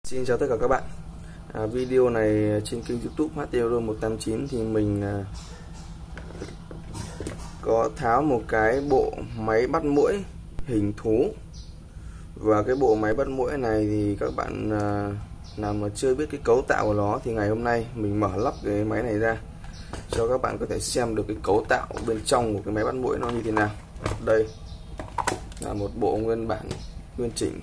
Xin chào tất cả các bạn. Video này trên kênh YouTube HTEuro 189 thì mình có tháo một cái bộ máy bắt muỗi hình thú. Và cái bộ máy bắt muỗi này thì các bạn nào mà chưa biết cái cấu tạo của nó thì ngày hôm nay mình mở lắp cái máy này ra cho các bạn có thể xem được cái cấu tạo bên trong của cái máy bắt muỗi nó như thế nào. Đây là một bộ nguyên bản nguyên chỉnh.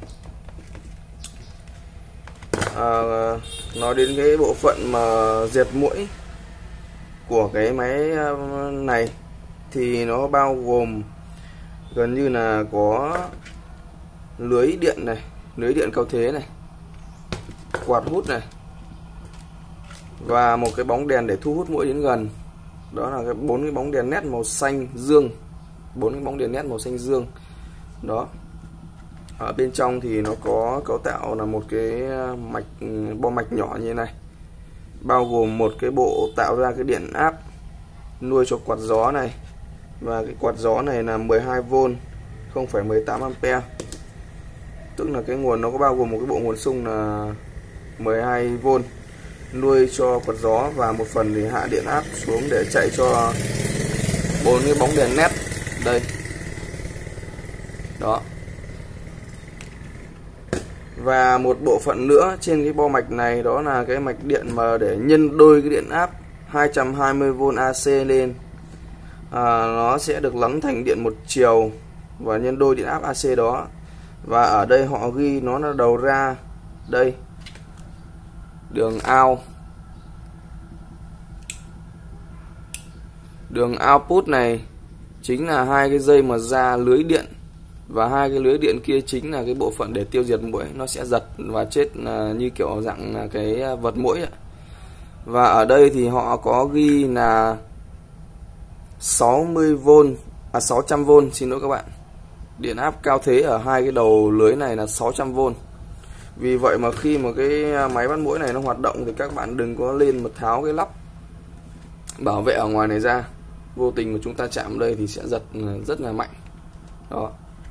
Nói đến cái bộ phận mà diệt muỗi của cái máy này thì nó bao gồm gần như là có lưới điện này, lưới điện cao thế này, quạt hút này và một cái bóng đèn để thu hút muỗi đến gần. Đó là cái 4 cái bóng đèn led màu xanh dương, 4 cái bóng đèn led màu xanh dương. Đó. Ở bên trong thì nó có cấu tạo là một cái mạch bo mạch nhỏ như thế này, bao gồm một cái bộ tạo ra cái điện áp nuôi cho quạt gió này, và cái quạt gió này là 12V không phải 18A, tức là cái nguồn nó có bao gồm một cái bộ nguồn xung là 12V nuôi cho quạt gió, và một phần thì hạ điện áp xuống để chạy cho 4 cái bóng đèn led đây. Đó. Và một bộ phận nữa trên cái bo mạch này, đó là cái mạch điện mà để nhân đôi cái điện áp 220V AC lên. Nó sẽ được lắng thành điện một chiều và nhân đôi điện áp AC đó. Và ở đây họ ghi nó là đầu ra đây, đường out, đường output này chính là hai cái dây mà ra lưới điện, và hai cái lưới điện kia chính là cái bộ phận để tiêu diệt muỗi, nó sẽ giật và chết như kiểu dạng là cái vật muỗi ạ. Và ở đây thì họ có ghi là 60V 600V, xin lỗi các bạn. Điện áp cao thế ở hai cái đầu lưới này là 600V. Vì vậy mà khi mà cái máy bắt muỗi này nó hoạt động thì các bạn đừng có lên mà tháo cái lắp bảo vệ ở ngoài này ra. Vô tình mà chúng ta chạm đây thì sẽ giật rất là mạnh. Đó.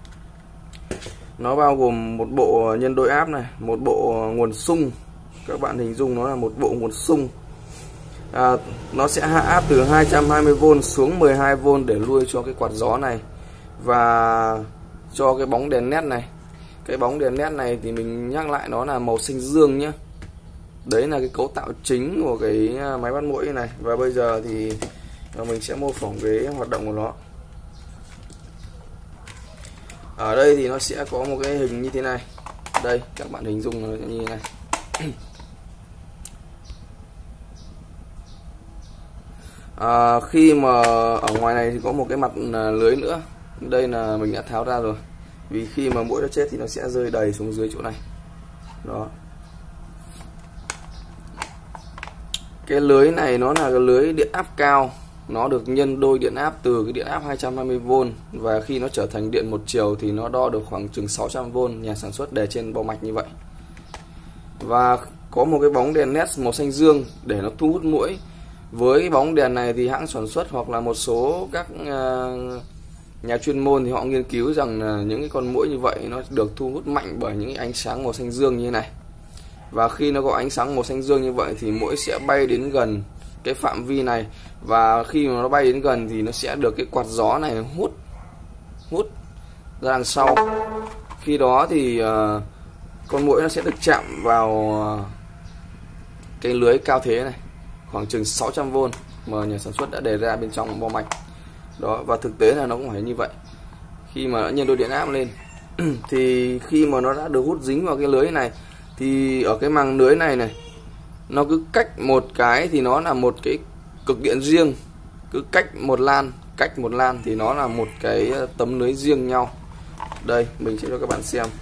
Nó bao gồm một bộ nhân đôi áp này, một bộ nguồn xung. Các bạn hình dung nó là một bộ nguồn xung. Nó sẽ hạ áp từ 220V xuống 12V để nuôi cho cái quạt gió này và cho cái bóng đèn led này. Cái bóng đèn led này thì mình nhắc lại nó là màu xanh dương nhé. Đấy là cái cấu tạo chính của cái máy bắt muỗi này. Và bây giờ thì mình sẽ mô phỏng cái hoạt động của nó. Ở đây thì nó sẽ có một cái hình như thế này. Đây, các bạn hình dung nó như thế này. Khi mà ở ngoài này thì có một cái mặt lưới nữa. Đây là mình đã tháo ra rồi. Vì khi mà muỗi nó chết thì nó sẽ rơi đầy xuống dưới chỗ này. Đó. Cái lưới này nó là cái lưới điện áp cao. Nó được nhân đôi điện áp từ cái điện áp 220V, và khi nó trở thành điện một chiều thì nó đo được khoảng chừng 600V nhà sản xuất để trên bo mạch như vậy. Và có một cái bóng đèn led màu xanh dương để nó thu hút muỗi. Với cái bóng đèn này thì hãng sản xuất hoặc là một số các nhà chuyên môn thì họ nghiên cứu rằng là những cái con muỗi như vậy nó được thu hút mạnh bởi những cái ánh sáng màu xanh dương như thế này. Và khi nó có ánh sáng màu xanh dương như vậy thì muỗi sẽ bay đến gần cái phạm vi này, và khi mà nó bay đến gần thì nó sẽ được cái quạt gió này hút ra đằng sau. Khi đó thì con muỗi nó sẽ được chạm vào cái lưới cao thế này, khoảng chừng 600V mà nhà sản xuất đã đề ra bên trong bo mạch. Đó, và thực tế là nó cũng phải như vậy. Khi mà nó nhân đôi điện áp lên thì khi mà nó đã được hút dính vào cái lưới này thì ở cái màng lưới này này, nó cứ cách một cái thì nó là một cái cực điện riêng, cứ cách một lan thì nó là một cái tấm lưới riêng nhau. Đây, mình sẽ cho các bạn xem.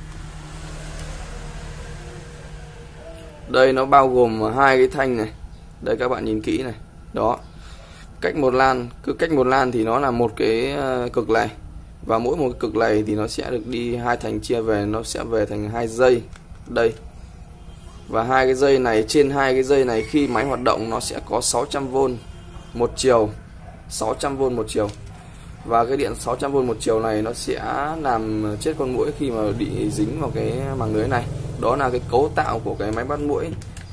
Đây nó bao gồm hai cái thanh này. Đây các bạn nhìn kỹ này. Đó. Cách một lan, cứ cách một lan thì nó là một cái cực này. Và mỗi một cái cực này thì nó sẽ được đi hai thành chia về, nó sẽ về thành hai dây. Đây. Và hai cái dây này, trên hai cái dây này khi máy hoạt động nó sẽ có 600V một chiều, 600V một chiều. Và cái điện 600V một chiều này nó sẽ làm chết con muỗi khi mà bị dính vào cái màng lưới này. Đó là cái cấu tạo của cái máy bắt muỗi.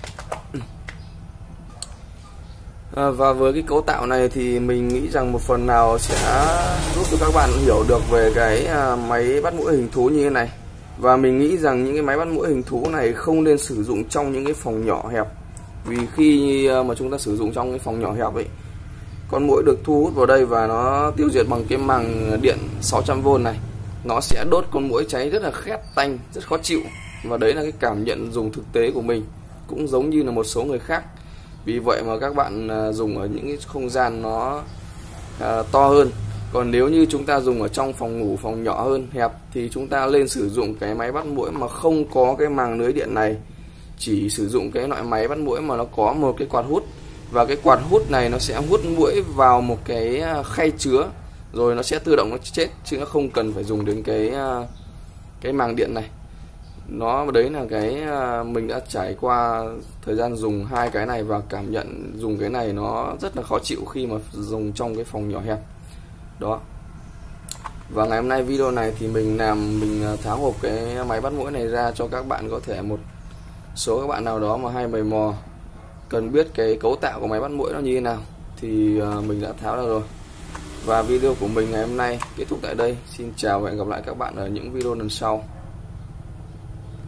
Và với cái cấu tạo này thì mình nghĩ rằng một phần nào sẽ giúp cho các bạn hiểu được về cái máy bắt muỗi hình thú như thế này. Và mình nghĩ rằng những cái máy bắt muỗi hình thú này không nên sử dụng trong những cái phòng nhỏ hẹp. Vì khi mà chúng ta sử dụng trong cái phòng nhỏ hẹp ấy, con muỗi được thu hút vào đây và nó tiêu diệt bằng cái màng điện 600V này, nó sẽ đốt con muỗi cháy rất là khét tanh, rất khó chịu. Và đấy là cái cảm nhận dùng thực tế của mình, cũng giống như là một số người khác. Vì vậy mà các bạn dùng ở những cái không gian nó to hơn. Còn nếu như chúng ta dùng ở trong phòng ngủ, phòng nhỏ hơn, hẹp, thì chúng ta lên sử dụng cái máy bắt muỗi mà không có cái màng lưới điện này. Chỉ sử dụng cái loại máy bắt muỗi mà nó có một cái quạt hút. Và cái quạt hút này nó sẽ hút muỗi vào một cái khay chứa, rồi nó sẽ tự động nó chết, chứ nó không cần phải dùng đến cái màng điện này. Đấy là cái mình đã trải qua thời gian dùng hai cái này và cảm nhận dùng cái này nó rất là khó chịu khi mà dùng trong cái phòng nhỏ hẹp đó. Và ngày hôm nay video này thì mình tháo hộp cái máy bắt muỗi này ra cho các bạn, có thể một số các bạn nào đó mà hay mày mò cần biết cái cấu tạo của máy bắt muỗi nó như thế nào thì mình đã tháo ra rồi. Và video của mình ngày hôm nay kết thúc tại đây. Xin chào và hẹn gặp lại các bạn ở những video lần sau.